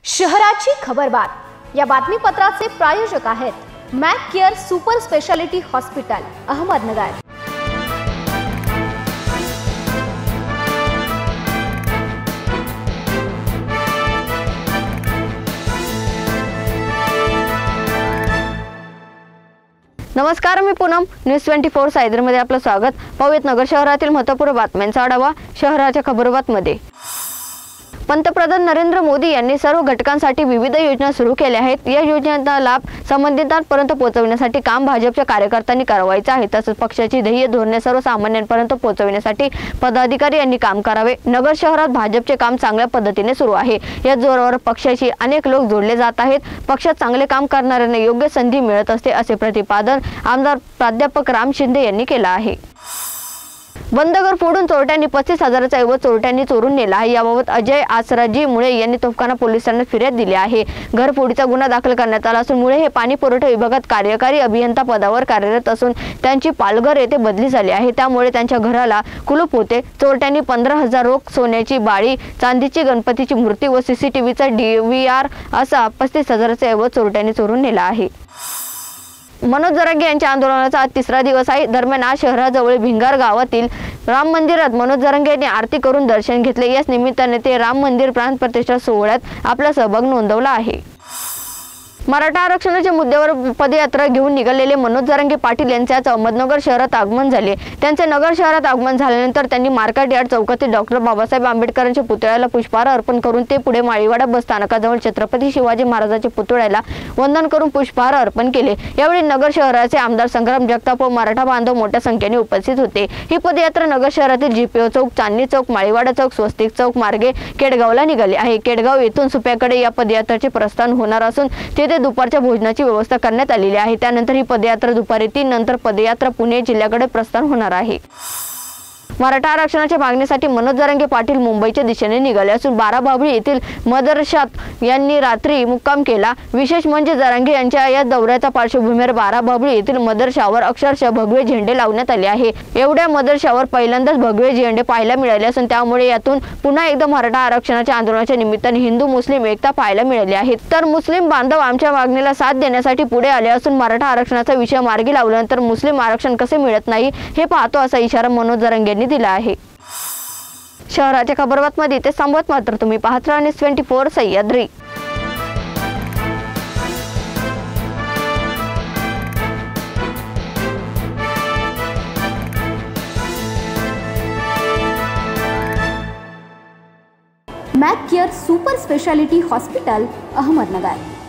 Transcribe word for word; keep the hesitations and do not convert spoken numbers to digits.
शहराची खबरबात या बातमीपत्राचे प्रायोजक आहेत Mac care super speciality hospital Ahmednagar. नमस्कार, मी Poonam news twenty four Sahyadri मध्ये आपलं स्वागत। पाहूयात नगर शहरातील महत्त्वपूर्ण बातम्यांचा आढावा शहराच्या खबरबातमध्ये। पंतप्रधान नरेंद्र मोदी यांनी सर्व घटकांसाठी विविध योजना सुरू केल्या आहेत। या योजनांचा लाभ संबंधितांपर्यंत पोहोचविण्यासाठी काम भाजपच्या कार्यकर्त्यांनी करावायचे आहे। तसेच पक्षाची ध्येय धोरणे सर्वसामान्यांपर्यंत पोहोचविण्यासाठी पदाधिकारी यांनी काम करावे। नगर शहरात भाजपचे काम चांगल्या पद्धतीने सुरू आहे। या जोरावर पक्षाशी अनेक लोक जोडले जात आहेत। पक्षात चांगले काम करणाऱ्यांना योग्य संधी मिळत असते, असे प्रतिपादन आमदार प्राध्यापक राम शिंदे यांनी केले आहे। बंद घर फोडून चोरट्यांनी पस्तीस हजाराचा ऐवज चोरट्यांनी चोरून नेला आहे। याबाबत अजय आसराजी मुळे यांनी तोफखाना पोलिसांना फिर्याद दिली आहे। घरफोडीचा गुन्हा दाखल करण्यात आला असून मुळे हे पाणी पुरवठा विभागात कार्यकारी अभियंता पदावर कार्यरत असून त्यांची पालघर येथे बदली झाली आहे। त्यामुळे त्यांच्या घराला कुलूप होते। चोरट्यांनी पंधरा हजार रोख सोन्याची बाळी, चांदीची गणपतीची मूर्ती व सीसीटीव्हीचा डी व्ही आर असा पस्तीस हजाराचा ऐवज चोरट्यांनी चोरून नेला आहे। मनोज जरांगे यांच्या आंदोलनाचा आज तिसरा दिवस आहे। दरम्यान आज शहराजवळ भिंगार गावातील राम मंदिरात मनोज जरांगे यांनी आरती करून दर्शन घेतले। याच निमित्ताने ते राम मंदिर प्राण प्रतिष्ठा सोहळ्यात आपला सहभाग नोंदवला आहे। मराठा आरक्षणाच्या मुद्द्यावर पदयात्रा घेऊन निघालेले मनोज जरांगे पाटील यांचे आज अहमदनगर शहरात आगमन झाले। त्यांचे नगर शहरात आगमन झाल्यानंतर त्यांनी मार्केट यार्ड चौकातील डॉक्टर बाबासाहेब आंबेडकरांच्या पुतळ्याला पुष्पहार अर्पण करून ते पुढे माळीवाडा बस स्थानकाजवळ छत्रपती शिवाजी महाराजांच्या पुतळ्याला वंदन करून पुष्पहार अर्पण केले। यावेळी नगर शहराचे आमदार संग्राम जगताप व मराठा बांधव मोठ्या संख्येने उपस्थित होते। ही पदयात्रा नगर शहरातील जीपीओ चौक, चांदणी चौक, माळीवाडा चौक, स्वस्तिक चौक मार्गे केडगावला निघाली आहे। केडगाव येथून सुप्याकडे या पदयात्रेचे प्रस्थान होणार असून तेथे दुपारच्या भोजनाची व्यवस्था करण्यात आलेली आहे। त्यानंतर ही पदयात्रा दुपारी तीन नंतर पदयात्रा पुणे जिल्ह्याकडे प्रस्थान होणार आहे। मराठा आरक्षणाच्या मागणीसाठी मनोज जरांगे पाटील मुंबईच्या दिशेने निघाले असून बाराबाबळी येथील मदरशात यांनी रात्री मुक्काम केला। विशेष म्हणजे जरांगे यांच्या या दौऱ्याच्या पार्श्वभूमीवर बाराबाबळी येथील मदरशावर अक्षरशः भगवे झेंडे लावण्यात आले आहे। एवढ्या मदरशावर पहिल्यांदाच भगवे झेंडे पाहायला मिळाले असून त्यामुळे यातून पुन्हा एकदा मराठा आरक्षणाच्या आंदोलनाच्या निमित्ताने हिंदू मुस्लिम एकता पाहायला मिळाली आहे। तर मुस्लिम बांधव आमच्या मागणीला साथ देण्यासाठी पुढे आले असून मराठा आरक्षणाचा विषय मार्गी लावल्यानंतर मुस्लिम आरक्षण कसे मिळत नाही हे पाहतो, असा इशारा मनोज जरांगे यांनी दिला आहे। शहराच्या खबरबातमध्ये ते संबत मात्र तुम्ही पाहत राहा news twenty four Sahyadri. Mac care super speciality hospital Ahmednagar.